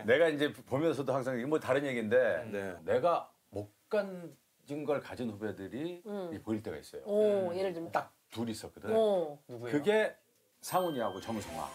내가 이제 보면서도 항상 이게 뭐 다른 얘기인데 네. 내가 못 가진 걸 가진 후배들이 보일 때가 있어요. 오, 예를 들면. 딱 둘이 있었거든. 누구예요? 그게 상훈이하고 정성화.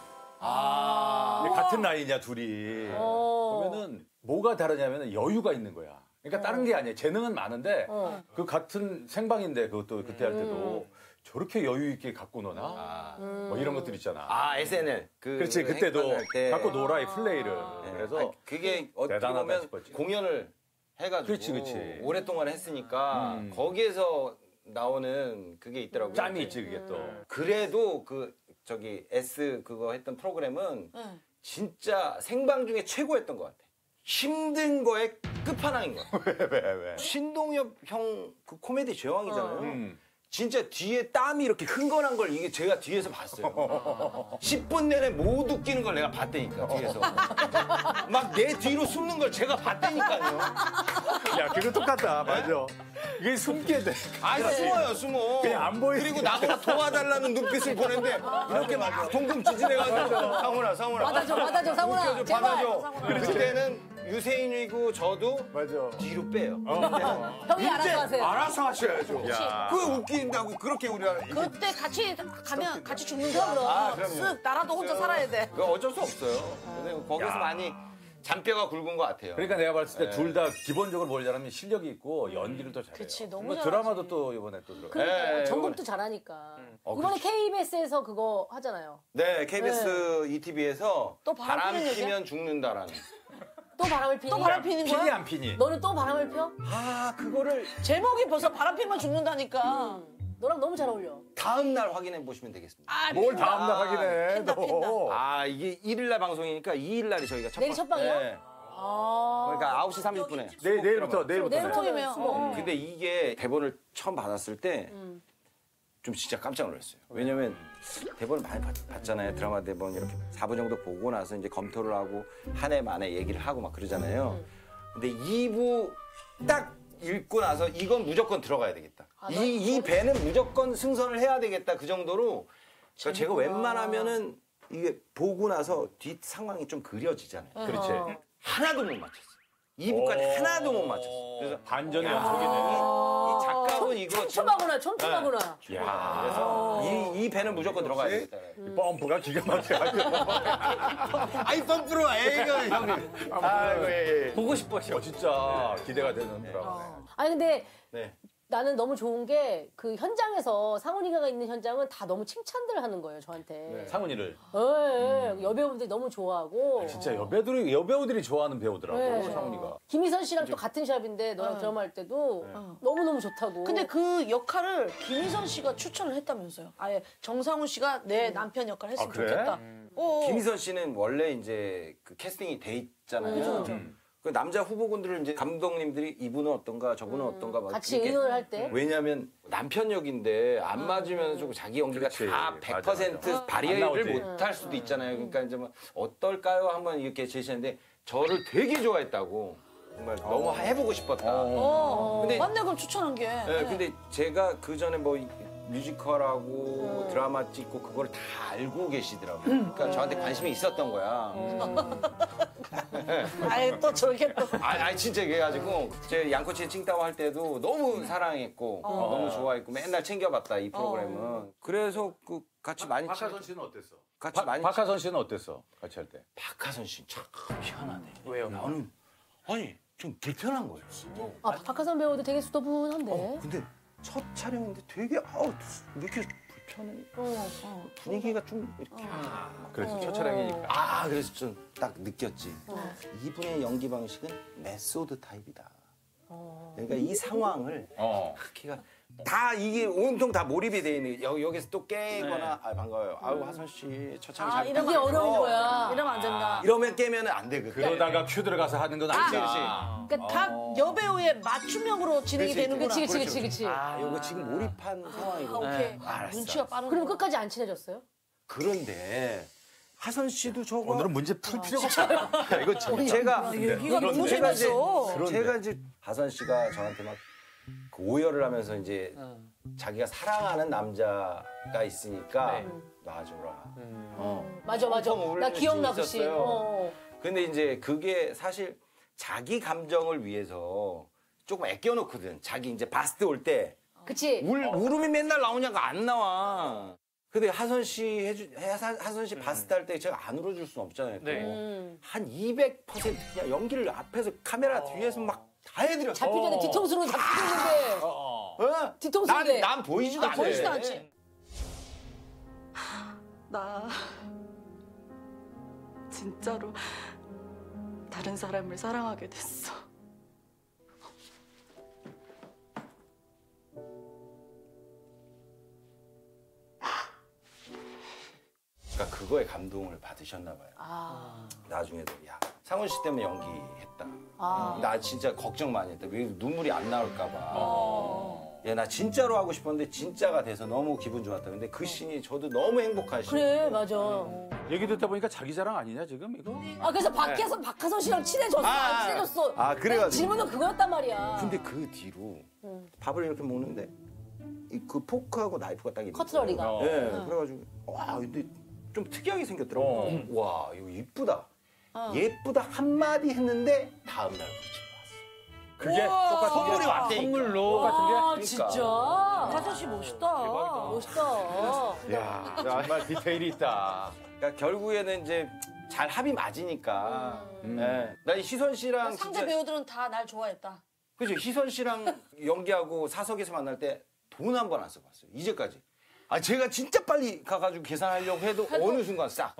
아. 근데 같은 나이냐 둘이. 보면은 뭐가 다르냐면 여유가 있는 거야. 그러니까 다른 게 아니야. 재능은 많은데 그 같은 생방인데 그것도 그때 할 때도 저렇게 여유 있게 갖고 노나? 뭐 이런 것들 있잖아. 아 SNL 그렇지 그때도 할 때. 갖고 놀아 이 플레이를. 그래서 아니, 그게 어떻게 대단하다 보면 싶었지. 공연을 해가지고 그렇지. 오랫동안 했으니까 거기에서 나오는 그게 있더라고요. 짬이 있지 그게 또. 그래도 그 저기 S 그거 했던 프로그램은 진짜 생방 중에 최고였던 것 같아. 힘든 거에 끝판왕인 거야. 왜? 신동엽 형 그 코미디 제왕이잖아요. 진짜 뒤에 땀이 이렇게 흥건한 걸 이게 제가 뒤에서 봤어요. 10분 내내 못 웃기는 걸 내가 봤다니까 뒤에서. 막 내 뒤로 숨는 걸 제가 봤다니까요. 야 그거 똑같다. 맞아. 이게 숨게 돼. 아 숨어요 숨어. 그냥 안 보이는 그리고 나보고 도와달라는 눈빛을 보내는데 이렇게 막 동금 지진해가지고 상훈아 받아줘, 상훈아. 웃겨줘, 제발. 받아줘. 상훈아. 그때는 유세인이고 저도 맞아. 뒤로 빼요. 형이 알아서 하세요. 알아서 하셔야죠. 야. 그 웃긴다고 그렇게 우리가 그때 같이 가면 같이 죽는 거야 그럼. 아, 그럼요. 쓱 나라도 혼자 살아야 돼. 그거 어쩔 수 없어요. 근데 거기서 야. 많이 잔뼈가 굵은 것 같아요. 그러니까 내가 봤을 때 둘 다 기본적으로 뭘 잘하면 실력이 있고 연기를 더 잘해요. 그치, 너무 뭐 잘하지. 드라마도 또 이번에 또 들어. 그러니까 예, 전국도 잘하니까. 이번에 그렇지. KBS에서 그거 하잖아요. 네, KBS ETV에서 또 바람 피는 얘기야? 피면 죽는다라는. 또 바람을 피니? 또 바람 피는 피니 거야? 안 피니? 너는 또 바람을 펴? 아, 그거를 제목이 벌써 바람 피면 죽는다니까. 너랑 너무 잘 어울려. 다음 날 확인해 보시면 되겠습니다. 아, 뭘 핀다. 다음날 확인해. 핀다, 너. 핀다. 아, 이게 1일 날 방송이니까 2일 날이 저희가 내일 첫 방이요? 네. 아. 그러니까 9시 30분에. 내일부터. 내일부터이면. 근데 이게 대본을 처음 받았을 때 좀 진짜 깜짝 놀랐어요. 왜냐면 대본을 많이 봤잖아요. 드라마 대본 이렇게 4부 정도 보고 나서 이제 검토를 하고 한 해 만에 얘기를 하고 막 그러잖아요. 근데 2부 딱 읽고 나서 이건 무조건 들어가야 되겠다. 이 배는 무조건 승선을 해야 되겠다. 그 정도로 그러니까 제가 웬만하면은 이게 보고 나서 뒷 상황이 좀 그려지잖아요. 그렇지. 하나도 못 맞췄어. 2부까지 하나도 못 맞췄어. 그래서 반전의 연속이네. 이 작가분 이거 촘촘하구나, 촘촘하구나. 야. 그래서 이 배는 무조건 들어가야 되겠다. 이 펌프가 기가 막혀가지고. 아이 펌프로 애가 형님. 아이고 예. 보고 싶어요. 진짜 기대가 되는 드라마네. 아니 근데 네. 나는 너무 좋은 게 그 현장에서 상훈이가 있는 현장은 다 너무 칭찬들 하는 거예요, 저한테. 상훈이를. 예, 여배우분들이 너무 좋아하고. 진짜 여배우들이 좋아하는 배우더라고. 네. 상훈이가. 김희선 씨랑 또 같은 샵인데 너랑 드라마 할 때도 너무너무 좋다고. 근데 그 역할을 김희선 씨가 추천을 했다면서요. 아예 정상훈 씨가 내 남편 역할 했으면 아, 그래? 좋겠다. 김희선 씨는 원래 이제 그 캐스팅이 돼 있잖아요. 그 남자 후보군들을 이제 감독님들이 이분은 어떤가 저분은 어떤가 막 같이 이렇게 의논을 할 때. 왜냐하면 남편 역인데 안 맞으면 좀 자기 연기가 그렇지. 다 맞아, 100% 맞아. 안 발휘를 나오지. 못 할 수도 있잖아요. 그러니까 이제 뭐 어떨까요? 한번 이렇게 제시했는데 저를 되게 좋아했다고. 정말 너무 해보고 싶었다. 근데 맞네 그럼 추천한 게. 네, 근데 제가 그 전에 뭐 뮤지컬하고 드라마 찍고 그걸 다 알고 계시더라고요. 그러니까 저한테 관심이 있었던 거야. 아예 또 저렇게 또. 아니 진짜 그래가지고 제 양꼬치에 칭따오 할 때도 너무 사랑했고 너무 좋아했고 맨날 챙겨봤다 이 프로그램은. 그래서 그 같이 많이 박하선 씨는 어땠어? 같이 많이 박하선 씨는 어땠어? 같이 할 때. 박하선 씨 참 희한하네. 왜요? 나는 아니 좀 불편한 거예요. 아, 박하선 배우도 되게 수더분한데. 근데 첫 촬영인데 되게 왜 이렇게 불편해? 분위기가 좀 이렇게 그래서 첫 촬영이니까. 그래서 좀 딱 느꼈지. 이분의 연기 방식은 메소드 타입이다. 그러니까 이 상황을 걔가 다 이게 온통 다 몰입이 돼 있는 여기서 또 깨거나 반가워요. 아유 하선 씨 첫 촬영 잘 이게 어려운 거야. 이러면 안 된다. 이러면 깨면은 안 되거든. 그러다가 큐 들어가서 하는 건 아니야. 그러니까 각 여배우의 맞춤형으로 진행이 되는구나. 그치. 이거 지금 몰입한 상황이고. 오케이. 알았어. 눈치가 빠른. 그럼 끝까지 안 친해졌어요? 그런데 하선 씨도 저거 오늘은 문제 풀 필요가 없잖아. 이거 제가 얘기가 너무 제가 이제 재밌어. 제가 이제 하선 씨가 저한테 막 그 오열을 하면서 이제 자기가 사랑하는 남자가 있으니까 놔줘라. 맞아. 엄청 나 기억나, 울는 그 씬. 씬이 있었어요. 근데 이제 그게 사실 자기 감정을 위해서 조금 아껴놓거든. 자기 이제 봤을 때 올 때. 그치? 울음이 맨날 나오냐고 안 나와. 근데 하선 씨 하선 씨 봤을 때 할 때 제가 안 울어줄 수는 없잖아요. 또. 네. 한 200% 그냥 연기를 앞에서 카메라 뒤에서 막 다 해드려. 잡히기 전에 뒤통수로 잡히는데. 어? 뒤통수인데. 난 보이지도 않아. 보이지도 않지. 나 진짜로 다른 사람을 사랑하게 됐어. 그러니까 그거에 감동을 받으셨나 봐요. 나중에도 야 상훈 씨 때문에 연기했다. 나 진짜 걱정 많이 했다. 왜 눈물이 안 나올까 봐. 야, 나 진짜로 하고 싶었는데 진짜가 돼서 너무 기분 좋았다. 근데 그 씬이 저도 너무 행복한 씬. 그래, 맞아. 얘기 듣다 보니까 자기 자랑 아니냐 지금 이거? 아, 그래서 밖에서 박하선 씨랑 친해졌어. 안 친해졌어. 그래가지고. 질문은 그거였단 말이야. 근데 그 뒤로 밥을 이렇게 먹는데 그 포크하고 나이프가 딱 있는 커트러리가. 거예요. 네, 그래가지고 와 근데 좀 특이하게 생겼더라고. 와 이거 이쁘다. 예쁘다 한마디 했는데 다음 날 그게 똑같은 선물이 왔대. 선물로. 아, 그러니까. 진짜. 하선 씨 멋있다. 멋있다. 야 정말 디테일이 있다. 그러니까 결국에는 이제 잘 합이 맞으니까. 네. 나 희선 씨랑 상대 진짜 배우들은 다 날 좋아했다. 그죠 희선 씨랑 연기하고 사석에서 만날 때 돈 한 번 안 써봤어요. 이제까지. 아 제가 진짜 빨리 가가지고 계산하려고 해도 어느 순간 싹.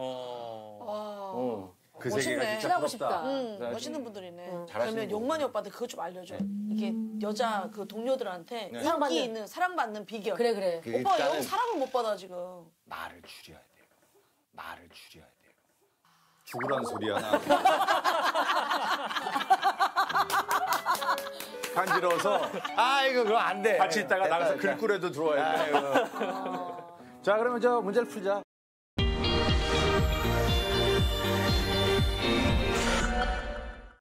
그 멋있네. 세계가 진짜 친하고 부럽다. 싶다. 멋있는 분들이네. 잘하시는 그러면 용만이 오빠한테 그것 좀 알려줘. 이게 여자 그 동료들한테 사랑받는. 인기 있는 사랑받는 비결. 그래, 그래. 그 오빠 일단은 영 사랑을 못 받아 지금. 말을 줄여야 돼요. 말을 줄여야 돼요. 죽으란 소리야 나. 간지러워서 이거 그거 안 돼. 같이 있다가 나가서 글꾸려도 들어와야 돼. 자 그러면 저 문제를 풀자.